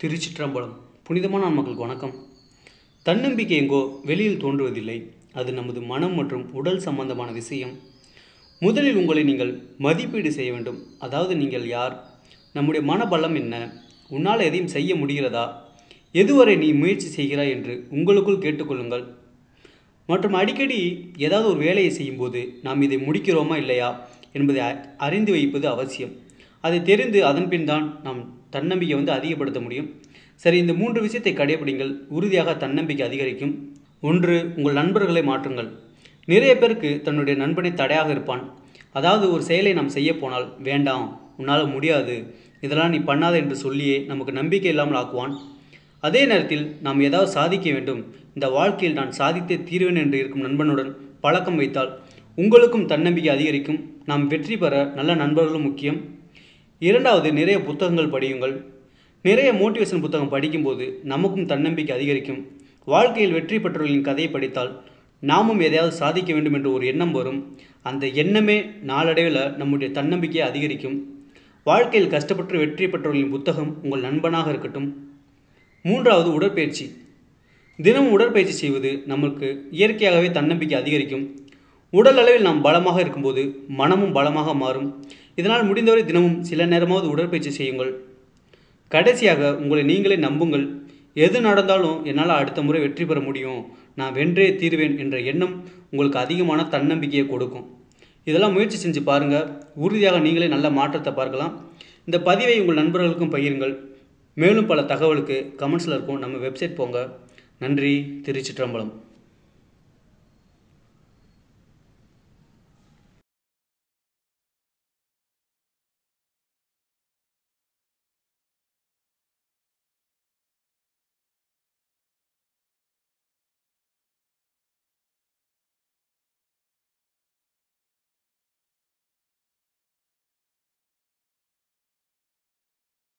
திருச்சிற்றம்பலம். புனிதமான மக்களுக்கு வணக்கம். தன்னம்பிக்கை எங்கோ வெளியில் தோன்றுவதில்லை. அது நமது மனம் மற்றும் உடல் சம்பந்தமான விஷயம். முதலில் உங்களை நீங்கள் மதிப்பீடு செய்ய வேண்டும். அதாவது நீங்கள் யார், நம்முடைய மனபலம் என்ன, உன்னால் எதையும் செய்ய முடிகிறதா, எதுவரை நீ முயற்சி செய்கிறாய் என்று உங்களுக்குள் கேட்டுக்கொள்ளுங்கள். மற்றும் அடிக்கடி ஏதாவது ஒரு வேலையை செய்யும்போது நாம் இதை முடிக்கிறோமா இல்லையா என்பதை அறிந்து வைப்பது அவசியம். அதை தெரிந்து அதன் பின் தான் நாம் தன்னம்பிக்கை அதிகப்படுத்த முடியும். சரி, இந்த 3 விஷயத்தை கடைபிடிங்கள். உறுதியாக தன்னம்பிக்கை அதிகரிக்கும். 1. உங்கள் நண்பர்களை மாற்றுங்கள். நிறைய பேருக்கு தன்னுடைய நண்பனை தடையாக இருப்பான். அதாவது ஒரு செயலை நாம் செய்ய போனால், வேண்டாம், உன்னால் முடியாது, இதெல்லாம் நீ பண்ணாத என்று சொல்லியே நமக்கு நம்பிக்கை இல்லாமல் ஆக்குவான். அதே நேரத்தில் நாம் ஏதாவது சாதிக்க வேண்டும், இந்த வாழ்க்கையில் நான் சாதித்தே தீர்வேன் என்று இருக்கும் நண்பனுடன் பழக்கம் வைத்தால் உங்களுக்கும் தன்னம்பிக்கை அதிகரிக்கும். நாம் வெற்றி பெற நல்ல நண்பர்களும் முக்கியம். 2. நிறைய புத்தகங்கள் படியுங்கள். நிறைய மோட்டிவேஷன் புத்தகம் படிக்கும்போது நமக்கும் தன்னம்பிக்கை அதிகரிக்கும். வாழ்க்கையில் வெற்றி பெற்றவர்களின் கதையை படித்தால் நாமும் எதையாவது சாதிக்க வேண்டும் என்ற ஒரு எண்ணம் வரும். அந்த எண்ணமே நாளடைவில் நம்முடைய தன்னம்பிக்கையை அதிகரிக்கும். வாழ்க்கையில் கஷ்டப்பட்டு வெற்றி பெற்றவர்களின் புத்தகம் உங்கள் நண்பனாக இருக்கட்டும். 3. உடற்பயிற்சி. தினமும் உடற்பயிற்சி செய்வது நமக்கு இயற்கையாகவே தன்னம்பிக்கை அதிகரிக்கும். உடல் அளவில் நாம் பலமாக இருக்கும்போது மனமும் பலமாக மாறும். இதனால் முடிந்தவரை தினமும் சில நேரமாவது உடற்பயிற்சி செய்யுங்கள். கடைசியாக உங்களை நீங்களே நம்புங்கள். எது நடந்தாலும் என்னால் அடுத்த முறை வெற்றி பெற முடியும், நான் வென்றே தீர்வேன் என்ற எண்ணம் உங்களுக்கு அதிகமான தன்னம்பிக்கையை கொடுக்கும். இதெல்லாம் முயற்சி செஞ்சு பாருங்கள். உறுதியாக நீங்களே நல்ல மாற்றத்தை பார்க்கலாம். இந்த பதிவை உங்கள் நண்பர்களுக்கும் பகிருங்கள். மேலும் பல தகவலுக்கு கமெண்ட்ஸில் இருக்கும். நம்ம வெப்சைட் போங்க. நன்றி. திருச்சிற்றம்பலம்.